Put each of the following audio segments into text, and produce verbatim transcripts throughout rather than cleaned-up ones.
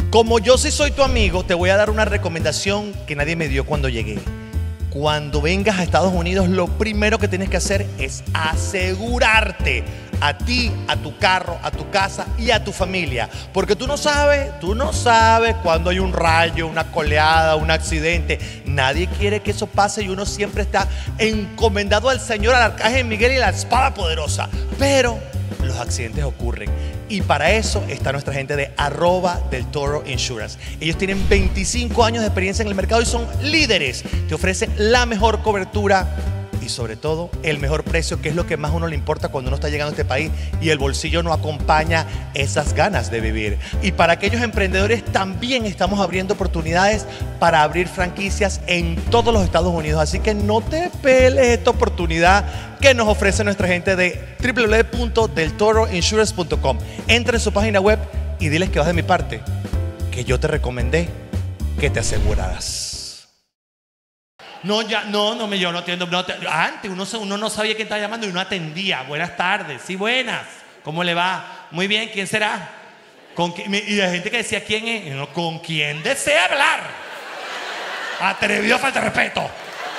Como yo sí soy tu amigo, te voy a dar una recomendación que nadie me dio cuando llegué. Cuando vengas a Estados Unidos, lo primero que tienes que hacer es asegurarte a ti, a tu carro, a tu casa y a tu familia. Porque tú no sabes, tú no sabes cuando hay un rayo, una coleada, un accidente. Nadie quiere que eso pase y uno siempre está encomendado al Señor, al Arcángel Miguel y la espada poderosa. Pero los accidentes ocurren. Y para eso está nuestra gente de arroba del Toro Insurance. Ellos tienen veinticinco años de experiencia en el mercado y son líderes. Te ofrecen la mejor cobertura y sobre todo el mejor precio, que es lo que más a uno le importa cuando uno está llegando a este país y el bolsillo no acompaña esas ganas de vivir. Y para aquellos emprendedores también estamos abriendo oportunidades para abrir franquicias en todos los Estados Unidos. Así que no te peles esta oportunidad que nos ofrece nuestra gente de w w w punto del toro insurance punto com. Entra en su página web y diles que vas de mi parte, que yo te recomendé que te aseguraras. No, ya, no, no me, yo no entiendo. No, antes uno, uno no sabía quién estaba llamando y uno atendía. Buenas tardes, sí, buenas. ¿Cómo le va? Muy bien, ¿quién será? ¿Con quién? Y la gente que decía quién es, no, ¿con quién desea hablar? Atrevido, falta de respeto.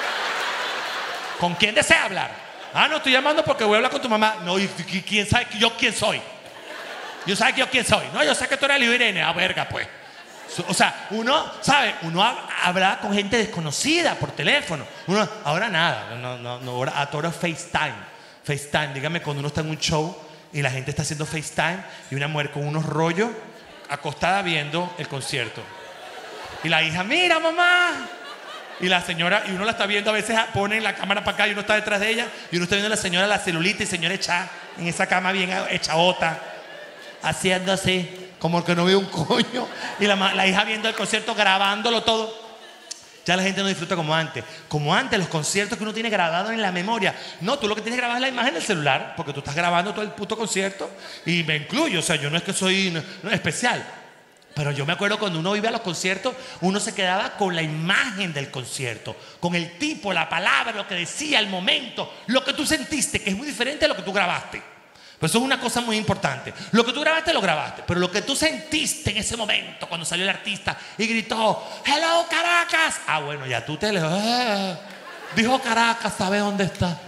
¿Con quién desea hablar? Ah, no, estoy llamando porque voy a hablar con tu mamá. No, ¿y quién sabe yo quién soy? Yo sé que yo quién soy. No, yo sé que tú eres Liu Irene. Ah, verga, pues. O sea, uno, ¿sabe? Uno hablaba con gente desconocida por teléfono. Uno, ahora nada, no, no, no, ahora, ahora FaceTime. FaceTime, dígame cuando uno está en un show y la gente está haciendo FaceTime y una mujer con unos rollos acostada viendo el concierto. Y la hija, mira mamá. Y la señora, y uno la está viendo, a veces pone la cámara para acá y uno está detrás de ella y uno está viendo a la señora la celulita y señora echada en esa cama bien echadota, haciendo así. Como que no veo un coño. Y la, la hija viendo el concierto, grabándolo todo. Ya la gente no disfruta como antes. Como antes, los conciertos que uno tiene grabado en la memoria. No, tú lo que tienes grabado es la imagen del celular, porque tú estás grabando todo el puto concierto. Y me incluyo, o sea, yo no es que soy no, no, especial. Pero yo me acuerdo cuando uno iba a los conciertos, uno se quedaba con la imagen del concierto. Con el tipo, la palabra, lo que decía, el momento. Lo que tú sentiste, que es muy diferente a lo que tú grabaste. Pues eso es una cosa muy importante. Lo que tú grabaste, lo grabaste. Pero lo que tú sentiste en ese momento, cuando salió el artista y gritó, ¡Hello, Caracas! Ah, bueno, ya tú te le... Eh, dijo Caracas, ¿sabe dónde está?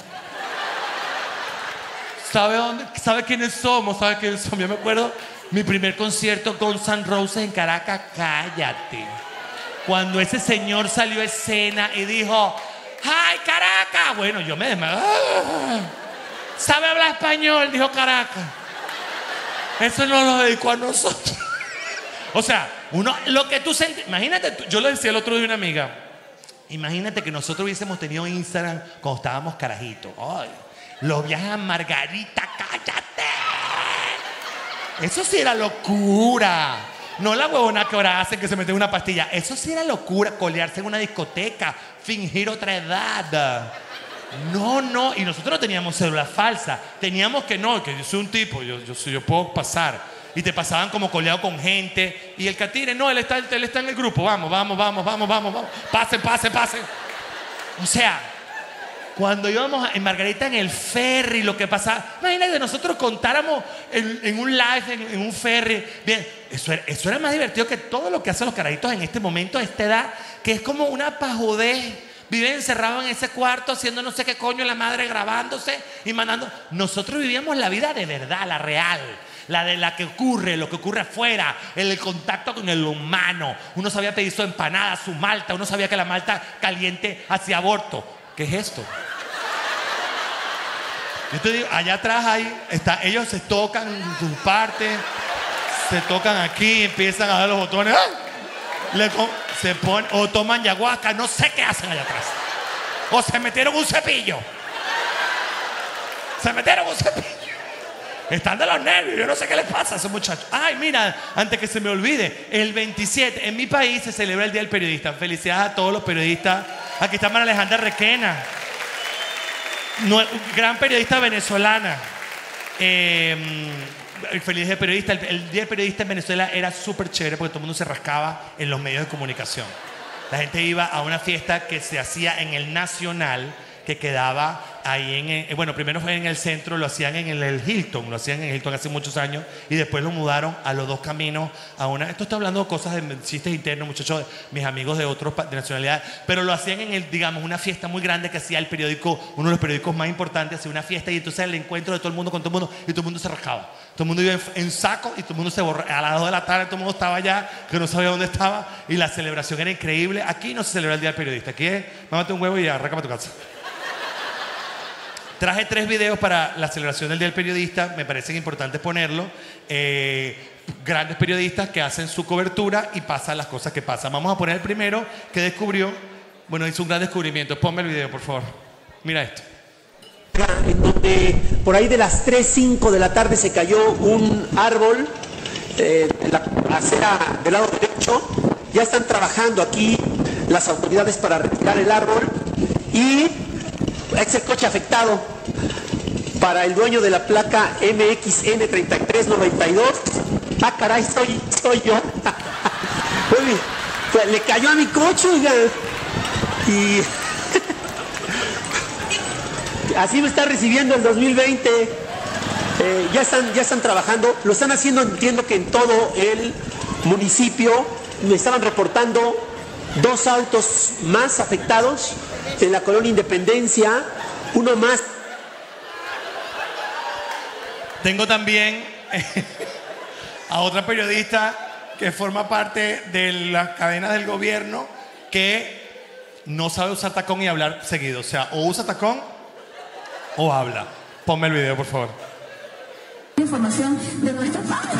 ¿Sabe dónde? ¿Sabe quiénes somos? ¿Sabe quiénes somos? Yo me acuerdo, mi primer concierto con Guns N' Roses en Caracas, cállate. Cuando ese señor salió a escena y dijo, ¡Hi, Caracas! Bueno, yo me desmayé. ¿Sabe hablar español? Dijo Caracas. Eso no lo dedicó a nosotros. O sea, uno, lo que tú sientes. Imagínate, yo le decía el otro día a una amiga. Imagínate que nosotros hubiésemos tenido Instagram cuando estábamos carajitos. Ay, los viajes a Margarita, cállate. Eso sí era locura. No la huevona que ahora hacen que se meten una pastilla. Eso sí era locura, colearse en una discoteca, fingir otra edad. No, no, y nosotros no teníamos cédula falsa. Teníamos que no, que yo soy un tipo, yo, yo, yo puedo pasar. Y te pasaban como coleado con gente. Y el catire, no, él está, él está en el grupo. Vamos, vamos, vamos, vamos, vamos, vamos. Pasen, pasen, pasen. O sea, cuando íbamos en Margarita en el ferry, lo que pasaba. Imagínate, nosotros contáramos en, en un live, en, en un ferry. Bien, eso era, eso era más divertido que todo lo que hacen los carajitos en este momento, a esta edad, que es como una pajudez. Viven encerrados en ese cuarto haciendo no sé qué coño la madre grabándose y mandando. Nosotros vivíamos la vida de verdad, la real. La de la que ocurre, lo que ocurre afuera, el contacto con el humano. Uno sabía pedir su empanada, su malta. Uno sabía que la malta caliente hacía aborto. ¿Qué es esto? Yo te digo, allá atrás ahí está, ellos se tocan en sus partes, se tocan aquí, empiezan a dar los botones. ¡Ah! Le, se ponen, o toman ayahuasca, no sé qué hacen allá atrás. O se metieron un cepillo. Se metieron un cepillo. Están de los nervios, yo no sé qué les pasa a esos muchachos. Ay, mira, antes que se me olvide, el veintisiete, en mi país se celebra el Día del Periodista. Felicidades a todos los periodistas. Aquí está María Alejandra Requena, no, gran periodista venezolana. Eh, El feliz día periodista, el, el día del periodista en Venezuela era súper chévere porque todo el mundo se rascaba en los medios de comunicación. La gente iba a una fiesta que se hacía en el Nacional, que quedaba ahí en, eh, bueno, primero fue en el centro, lo hacían en el, el Hilton, lo hacían en el Hilton hace muchos años y después lo mudaron a Los Dos Caminos a una, esto está hablando de cosas de chistes internos, muchachos, mis amigos de otros de nacionalidades, pero lo hacían en el, digamos, una fiesta muy grande que hacía el periódico, uno de los periódicos más importantes, hacía una fiesta y entonces el encuentro de todo el mundo con todo el mundo y todo el mundo se rascaba. Todo el mundo iba en, en saco y todo el mundo se borraba. A las dos de la tarde todo el mundo estaba allá, que no sabía dónde estaba y la celebración era increíble. Aquí no se celebra el Día del Periodista, aquí es, mámate un huevo y arranca para tu casa. Traje tres videos para la celebración del Día del Periodista, me parecen importantes ponerlo. Eh, grandes periodistas que hacen su cobertura y pasan las cosas que pasan. Vamos a poner el primero que descubrió, bueno, hizo un gran descubrimiento. Ponme el video, por favor. Mira esto. En donde por ahí de las tres, cinco de la tarde se cayó un árbol eh, en la acera del lado derecho. Ya están trabajando aquí las autoridades para retirar el árbol y es el coche afectado. Para el dueño de la placa M X N treinta y tres noventa y dos. Ah, caray, soy, soy yo. Uy, le cayó a mi coche, oiga. Y así me está recibiendo el dos mil veinte. Eh, ya, están, ya están trabajando. Lo están haciendo, entiendo que en todo el municipio. Me estaban reportando dos autos más afectados en la colonia Independencia. Uno más. Tengo también a otra periodista que forma parte de las cadenas del gobierno que no sabe usar tacón y hablar seguido. O sea, o usa tacón o habla. Ponme el video, por favor. Información de nuestro padre.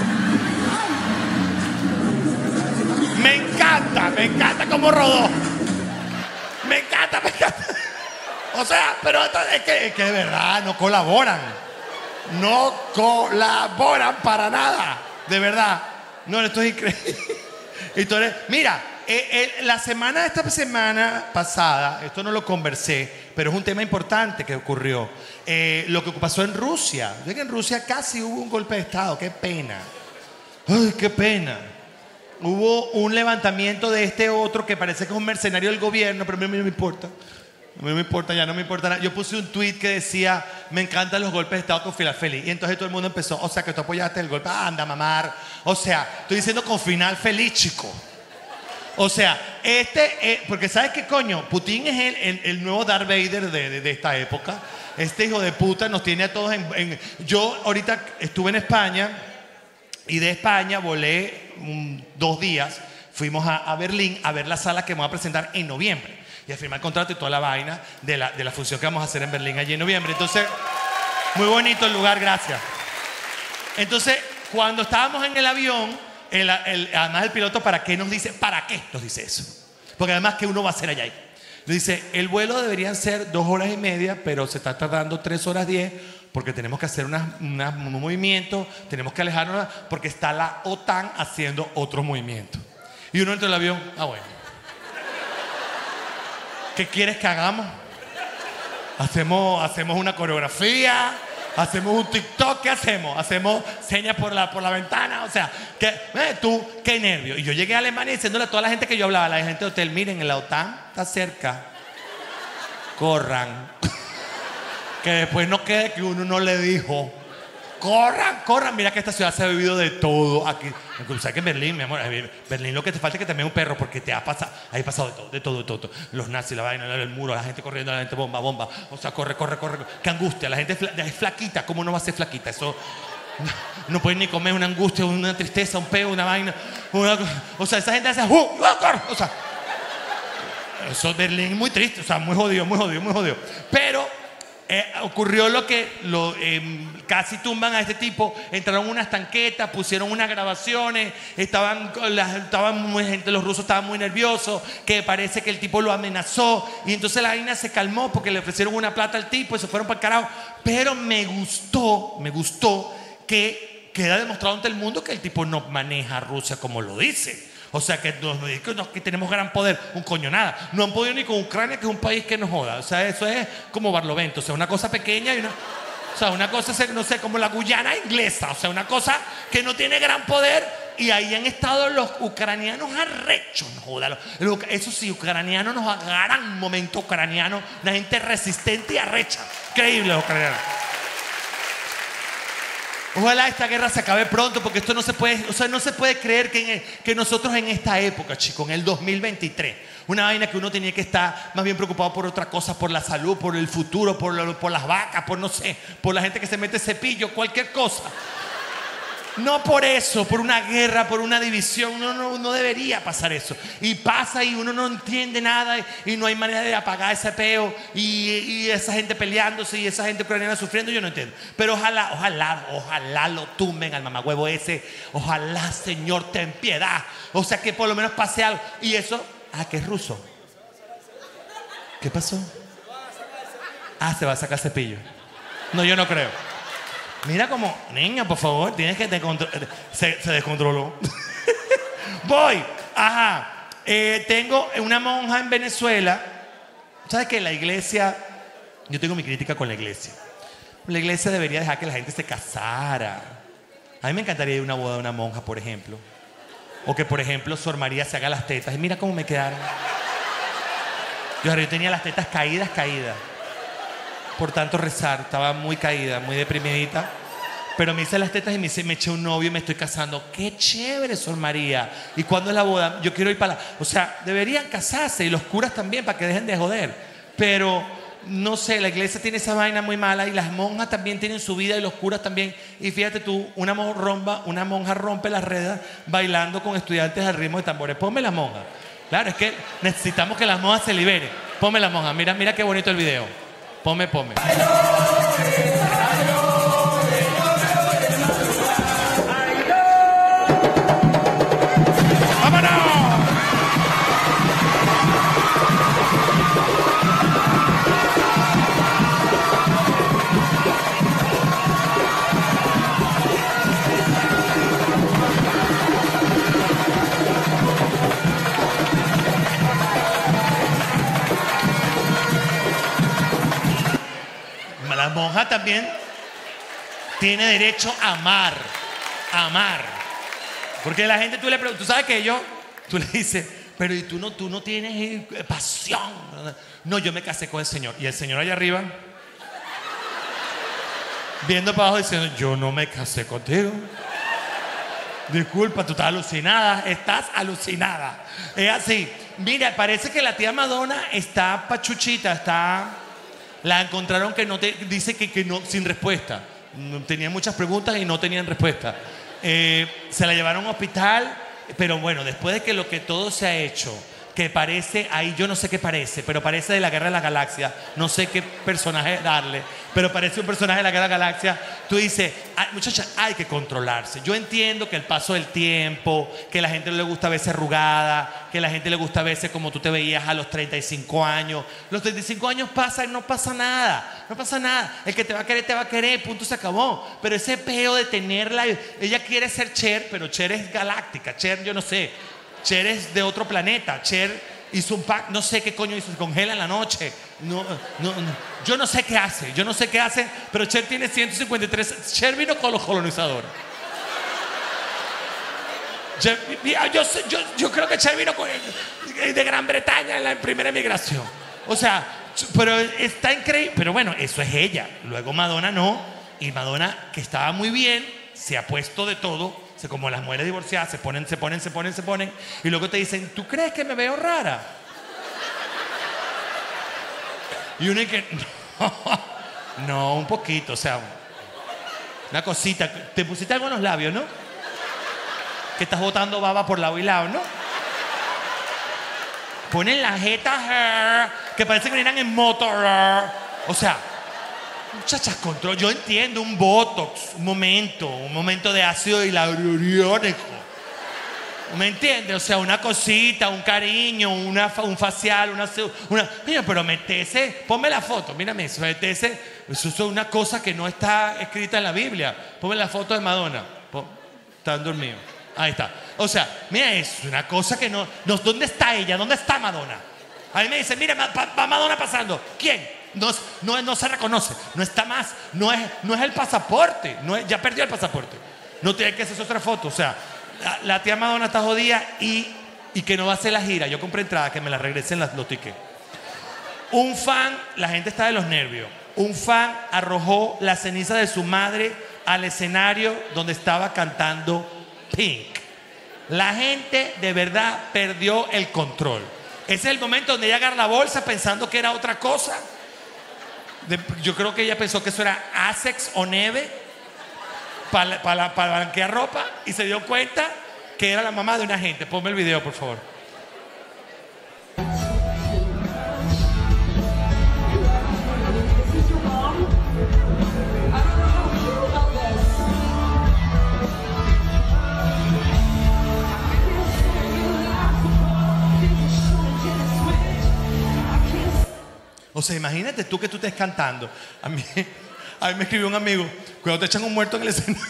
Me encanta, me encanta cómo rodó. Me encanta, me encanta. O sea, pero esto es que, es que de verdad no colaboran. No colaboran para nada. De verdad. No, esto es increíble. Entonces, mira, eh, eh, la semana, esta semana pasada, esto no lo conversé, pero es un tema importante que ocurrió. Eh, lo que pasó en Rusia. Yo que en Rusia casi hubo un golpe de Estado. Qué pena. Ay, qué pena. Hubo un levantamiento de este otro que parece que es un mercenario del gobierno, pero a mí no me importa. A mí no me importa, ya no me importa nada. Yo puse un tweet que decía, me encantan los golpes de Estado con final feliz. Y entonces todo el mundo empezó, o sea, que tú apoyaste el golpe, ah, anda a mamar. O sea, estoy diciendo con final feliz, chico. O sea, este, eh, porque ¿sabes qué coño? Putin es el, el, el nuevo Darth Vader de, de, de esta época. Este hijo de puta nos tiene a todos en, en... Yo ahorita estuve en España y de España volé um, dos días. Fuimos a, a Berlín a ver la sala que vamos a presentar en noviembre. Y a firmar el contrato y toda la vaina de la, de la función que vamos a hacer en Berlín allí en noviembre. Entonces, muy bonito el lugar, gracias. Entonces, cuando estábamos en el avión, el, el, además el piloto, ¿para qué nos dice? ¿Para qué nos dice eso? Porque además, ¿qué uno va a hacer allá? Nos dice, el vuelo deberían ser dos horas y media, pero se está tardando tres horas diez porque tenemos que hacer una, una, un movimiento, tenemos que alejarnos porque está la OTAN haciendo otro movimiento. Y uno entra en el avión, ah, bueno. ¿Qué quieres que hagamos? Hacemos, hacemos una coreografía, hacemos un TikTok, ¿qué hacemos? Hacemos señas por la, por la ventana, o sea, que, eh, tú, qué nervio. Y yo llegué a Alemania diciéndole a toda la gente que yo hablaba, a la gente de hotel, miren, la OTAN está cerca, corran. Que después no quede que uno no le dijo, corran, corran, mira que esta ciudad se ha vivido de todo aquí. ¿Sabes que en Berlín, mi amor? Berlín lo que te falta es que también un perro, porque te ha pasado, ahí ha pasado de todo, de todo, de todo, de todo. Los nazis, la vaina, el muro, la gente corriendo, la gente bomba, bomba. O sea, corre, corre, corre. Qué angustia, la gente es flaquita, ¿cómo no va a ser flaquita? Eso no, no pueden ni comer, una angustia, una tristeza, un peo, una vaina. Una, o sea, esa gente hace, ¡uh! O sea, eso Berlín es muy triste, o sea, muy jodido, muy jodido, muy jodido. Pero Eh, ocurrió lo que lo, eh, casi tumban a este tipo. Entraron unas tanquetas, pusieron unas grabaciones, estaban, las, estaban muy, gente, los rusos estaban muy nerviosos, que parece que el tipo lo amenazó, y entonces la vaina se calmó porque le ofrecieron una plata al tipo y se fueron para el carajo. Pero me gustó, me gustó que queda demostrado ante el mundo que el tipo no maneja a Rusia como lo dice. O sea, que, nos, que tenemos gran poder, un coño nada. No han podido ni con Ucrania, que es un país que nos joda. O sea, eso es como Barlovento. O sea, una cosa pequeña y una... O sea, una cosa, no sé, como la Guyana inglesa. O sea, una cosa que no tiene gran poder y ahí han estado los ucranianos arrechos, no joda. Eso sí, ucranianos nos agarran un momento ucraniano, una gente resistente y arrecha. Increíble los ucranianos. Ojalá esta guerra se acabe pronto, porque esto no se puede, o sea, no se puede creer que, en, que nosotros en esta época, chicos, en el dos mil veintitrés, una vaina que uno tenía que estar más bien preocupado por otra cosa, por la salud, por el futuro, por, lo, por las vacas, por no sé, por la gente que se mete cepillo, cualquier cosa. No por eso, por una guerra, por una división, no, no, no debería pasar eso. Y pasa y uno no entiende nada y, y no hay manera de apagar ese peo y, y esa gente peleándose y esa gente ucraniana sufriendo, yo no entiendo. Pero ojalá, ojalá, ojalá lo tumben al mamagüevo ese. Ojalá, Señor, ten piedad. O sea, que por lo menos pase algo. Y eso, ah, que es ruso. ¿Qué pasó? Ah, se va a sacar cepillo. No, yo no creo. Mira como, niña, por favor, tienes que te se, se descontroló. Voy, ajá. Eh, tengo una monja en Venezuela. ¿Sabes qué? La iglesia, yo tengo mi crítica con la iglesia. La iglesia debería dejar que la gente se casara. A mí me encantaría ir a una boda de una monja, por ejemplo. O que, por ejemplo, Sor María se haga las tetas. Y mira cómo me quedaron. Yo, yo tenía las tetas caídas, caídas. Por tanto rezar, estaba muy caída, muy deprimidita. Pero me hice las tetas y me, hice, me eché un novio y me estoy casando. ¡Qué chévere, Sor María! ¿Y cuándo es la boda? Yo quiero ir para la... O sea, deberían casarse, y los curas también, para que dejen de joder. Pero, no sé, la iglesia tiene esa vaina muy mala, y las monjas también tienen su vida, y los curas también. Y fíjate tú, una, romba, una monja rompe las redes bailando con estudiantes al ritmo de tambores. Ponme la monja. Claro, es que necesitamos que las monjas se liberen. Ponme la monja. Mira, mira qué bonito el video. Pome, pome. ¡Vámonos! La monja también tiene derecho a amar, a amar. Porque la gente, tú le preguntas, tú sabes que yo, tú le dices, pero y tú no, tú no tienes pasión. No, yo me casé con el Señor. Y el Señor allá arriba, viendo para abajo, diciendo, yo no me casé contigo. Disculpa, tú estás alucinada, estás alucinada. Es así. Mira, parece que la tía Madonna está pachuchita, está... La encontraron que no te, dice que, que no, sin respuesta. Tenía muchas preguntas y no tenían respuesta. Eh, se la llevaron a un hospital, pero bueno, después de que lo que todo se ha hecho, que parece, ahí yo no sé qué parece, pero parece de la Guerra de la Galaxia, no sé qué personaje darle, pero parece un personaje de la Guerra de la Galaxia. Tú dices, muchacha, hay que controlarse. Yo entiendo que el paso del tiempo, que a la gente no le gusta verse arrugada, que a la gente le gusta verse como tú te veías a los treinta y cinco años. Los treinta y cinco años pasan y no pasa nada, no pasa nada. El que te va a querer, te va a querer, punto, se acabó. Pero ese peo de tenerla, ella quiere ser Cher, pero Cher es galáctica, Cher yo no sé. Cher es de otro planeta. Cher hizo un pack, no sé qué coño hizo, se congela en la noche. No, no, no. Yo no sé qué hace, yo no sé qué hace, pero Cher tiene ciento cincuenta y tres. Cher vino con los colonizadores. Cher, yo, yo, yo creo que Cher vino con, de Gran Bretaña en la primera migración. O sea, pero está increíble. Pero bueno, eso es ella. Luego Madonna no. Y Madonna, que estaba muy bien, se ha puesto de todo. Como las mujeres divorciadas, se ponen, se ponen, se ponen, se ponen. Y luego te dicen, ¿tú crees que me veo rara? Y uno dice, no, no, un poquito, o sea, una cosita. Te pusiste algo en los labios, ¿no? Que estás botando baba por lado y lado, ¿no? Ponen las jetas que parece que vienen en moto. O sea, muchachas, control. Yo entiendo un botox, un momento, un momento de ácido hialurónico. ¿Me entiendes? O sea, una cosita, un cariño, una, un facial, una, una... Mira, pero metese, ponme la foto, mírame eso, metese, eso es una cosa que no está escrita en la Biblia. Ponme la foto de Madonna. Pon, están dormidos. Ahí está. O sea, mira, es una cosa que no, no... ¿Dónde está ella? ¿Dónde está Madonna? A mí me dicen, mira, va Madonna pasando. ¿Quién? No, no, no se reconoce, no está más, no es, no es el pasaporte, no es, ya perdió el pasaporte. No tiene que hacer otra foto, o sea, la, la tía Madonna está jodida y, y que no va a hacer la gira. Yo compré entradas, que me la regresen las, los tickets. Un fan, la gente está de los nervios. Un fan arrojó la ceniza de su madre al escenario donde estaba cantando Pink. La gente de verdad perdió el control. Ese es el momento donde ella agarra la bolsa pensando que era otra cosa. De, yo creo que ella pensó que eso era Asics o Neve para pa, pa blanquear ropa y se dio cuenta que era la mamá de una gente. Ponme el video, por favor. O sea, imagínate tú que tú estés cantando. A mí, a mí me escribió un amigo, cuando te echan un muerto en el escenario.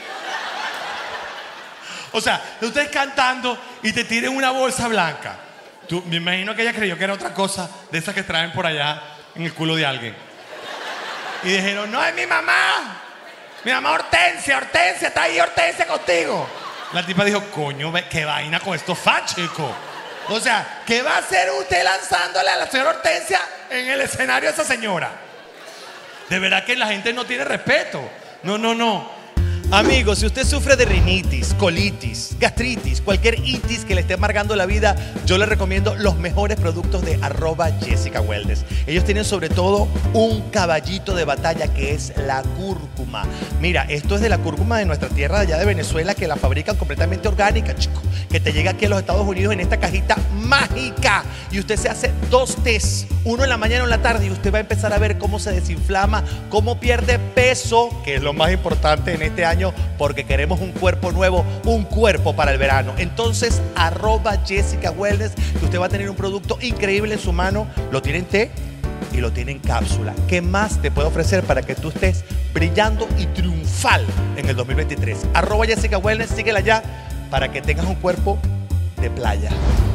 O sea, tú estés cantando y te tiren una bolsa blanca. Tú, me imagino que ella creyó que era otra cosa de esas que traen por allá en el culo de alguien. Y dijeron, no, es mi mamá. Mi mamá Hortensia, Hortensia, está ahí Hortensia contigo. La tipa dijo, coño, qué vaina con estos fans, chico. O sea, ¿qué va a hacer usted lanzándole a la señora Hortensia en el escenario a esa señora? De verdad que la gente no tiene respeto. No, no, no. Amigos, si usted sufre de rinitis, colitis, gastritis, cualquier itis que le esté amargando la vida, yo le recomiendo los mejores productos de arroba Jessica Wellness. Ellos tienen sobre todo un caballito de batalla que es la cúrcuma. Mira, esto es de la cúrcuma de nuestra tierra allá de Venezuela, que la fabrican completamente orgánica, chico. Que te llega aquí a los Estados Unidos en esta cajita mágica. Y usted se hace dos tés, uno en la mañana y uno en la tarde, y usted va a empezar a ver cómo se desinflama, cómo pierde peso, que es lo más importante en este año, porque queremos un cuerpo nuevo, un cuerpo para el verano. Entonces, arroba Jessica Wellness, que usted va a tener un producto increíble en su mano. Lo tiene en té y lo tiene en cápsula. ¿Qué más te puede ofrecer para que tú estés brillando y triunfal en el dos mil veintitrés? Arroba Jessica Wellness, síguela ya para que tengas un cuerpo de playa.